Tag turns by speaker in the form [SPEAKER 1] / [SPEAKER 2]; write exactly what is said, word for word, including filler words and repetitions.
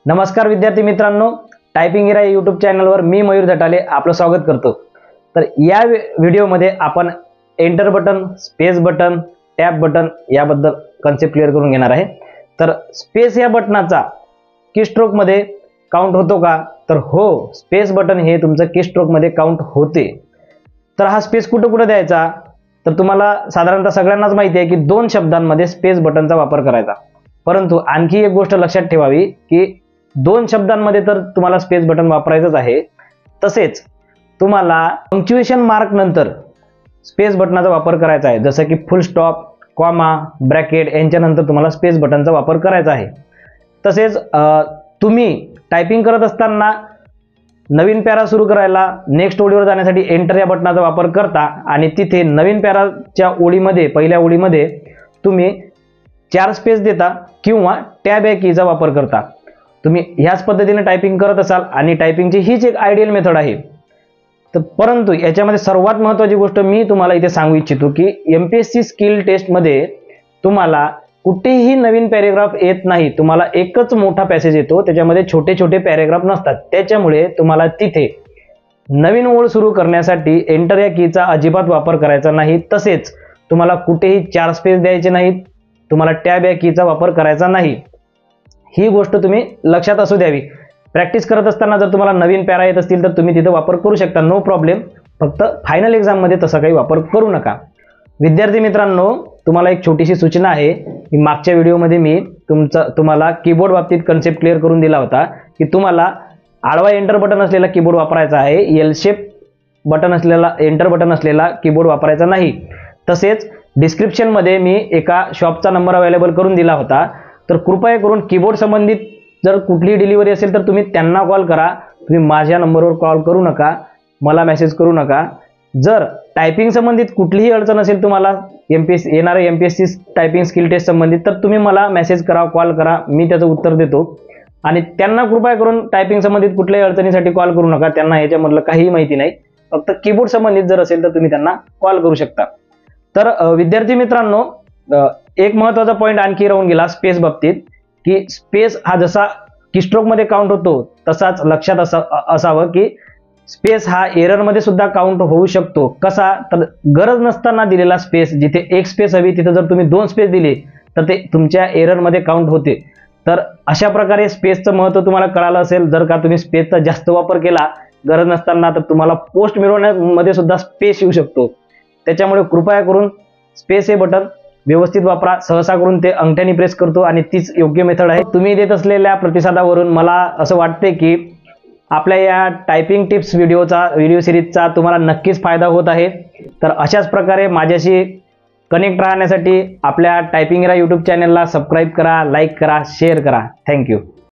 [SPEAKER 1] नमस्कार विद्यार्थी मित्रांनो, टायपिंग इरा यूट्यूब चॅनलवर मी मयूर झटाले आपलं स्वागत करतो। तर या व्हिडिओमध्ये आपण enter button, space button, tab button याबद्दल कन्सेप्ट क्लिअर करून घेणार आहे। तर स्पेस या बटनाचा कीस्ट्रोक मध्ये काउंट होतो का? तर हो, स्पेस बटन हे तुमचं कीस्ट्रोक मध्ये काउंट होते। तर हा स्पेस कुठे कुठे द्यायचा? तर तुम्हाला साधारणतः सगळ्यांनाच माहिती आहे की दोन शब्दांमध्ये स्पेस बटनचा वापर करायचा, परंतु आणखी एक गोष्ट लक्षात ठेवावी की दोन शब्दांमध्ये तर तुम्हाला स्पेस बटन वापरायचंच आहे, तसेच तुम्हाला पंक्च्युएशन मार्क नंतर स्पेस बटनाचा वापर करायचा आहे, जसं की फुल स्टॉप, कॉमा, ब्रॅकेट यांच्यानंतर तुम्हाला स्पेस बटनचा वापर करायचा आहे। तसेच तुम्ही टायपिंग करत असताना नवीन पॅरा सुरू करायला नेक्स्ट ओळीवर जाण्यासाठी एंटर या बटनाचा वापर करता आणि तिथे नवीन पॅराच्या ओळीमध्ये पहिल्या ओळीमध्ये तुम्ही चार स्पेस देता किंवा टॅब या कीचा वापर करता। तुम्ही ह्याच पद्धतीने टायपिंग करत असाल आणि टायपिंगची हीच एक आयडियल मेथड आहे। तर परंतु याच्यामध्ये सर्वात महत्त्वाची गोष्ट मी तुम्हाला इथे सांगू इच्छितो की एमपीएससी स्किल टेस्ट मध्ये तुम्हाला कुठेही नवीन पॅरेग्राफ येत नाही, तुम्हाला एकच मोठा पॅसेज येतो, त्याच्यामध्ये छोटे छोटे पॅरेग्राफ नसतात। त्याच्यामुळे तुम्हाला तिथे नवीन ओळ सुरू करण्यासाठी एंटर या कीचा अजिबात वापर करायचा नाही। तसेच तुम्हाला कुठेही चार स्पेस द्यायचे नाहीत, तुम्हाला टॅब या कीचा वापर करायचा नाही। ही गोष्ट तुम्ही लक्षात असू द्यावी। प्रॅक्टिस करत असताना जर तुम्हाला नवीन पॅरा येत असतील तर तुम्ही तिथे वापर करू शकता, नो प्रॉब्लेम। फक्त फायनल एक्झाम मध्ये तसा काही वापर करू नका। विद्यार्थी मित्रांनो, तुम्हाला एक छोटीशी सूचना आहे की मागच्या व्हिडिओमध्ये मी तुमचा तुम्हाला कीबोर्ड बाबतीत कन्सेप्ट क्लिअर करून दिला होता की तुम्हाला आडवा एंटर बटन असलेला कीबोर्ड वापरायचा आहे, एल शेप बटन असलेला एंटर बटन असलेला कीबोर्ड वापरायचा नाही। तसेच डिस्क्रिप्शन मध्ये मी एका शॉपचा नंबर अवेलेबल करून दिला होता, तर कृपया करून कीबोर्ड संबंधित जर कुठली डिलिव्हरी असेल तर तुम्ही त्यांना कॉल करा। तुम्ही माझ्या नंबरवर कॉल करू नका, मला मेसेज करू नका। जर टायपिंग संबंधित कुठलीही अडचण असेल तुम्हाला एमपीएससी येणारे एमपीएससी टायपिंग स्किल टेस्ट संबंधित, तर तुम्ही मला मेसेज करा, कॉल करा, मी त्याचं उत्तर देतो। आणि त्यांना कृपया करून टायपिंग संबंधित कुठल्याही अडचणीसाठी कॉल करू नका, त्यांना याच्यामधलं काहीही माहिती नाही। फक्त कीबोर्ड संबंधित जर असेल तर तुम्ही त्यांना कॉल करू शकता। तर विद्यार्थी मित्रांनो, एक महत्त्वाचा पॉईंट आणखी राहून गेला स्पेस बाबतीत की स्पेस हा जसा कीस्ट्रोक मध्ये काउंट होतो तसाच लक्षात असावं की स्पेस हा एरर मध्ये सुद्धा काउंट होऊ शकतो। कसा? तर गरज नसताना दिलेला स्पेस, जिथे एक स्पेस हवी तिथे जर तुम्ही दोन स्पेस दिली तर ते तुमच्या एरर मध्ये काउंट होते। तर अशा प्रकारे स्पेसचं महत्त्व तुम्हाला कळालं असेल। जर का तुम्ही स्पेसचा जास्त वापर केला गरज नसताना तर तुम्हाला पोस्ट मिळवण्यामध्ये सुद्धा स्पेस येऊ शकतो। त्याच्यामुळे कृपया करून स्पेस हे बटन व्यवस्थित वापरा। सहसा करून ते अंगठ्याने प्रेस करतो आणि तीच योग्य मेथड आहे। तुम्ही देत असलेल्या प्रतिसादावरून मला असं वाटते की आपल्या या टायपिंग टिप्स व्हिडिओचा व्हिडिओ सिरीजचा तुम्हाला नक्कीच फायदा होत आहे। तर अशाच प्रकारे माझ्याशी कनेक्ट राहण्यासाठी आपल्या टायपिंग इरा यूट्यूब चॅनलला सबस्क्राईब करा, लाईक करा, शेअर करा। थँक्यू।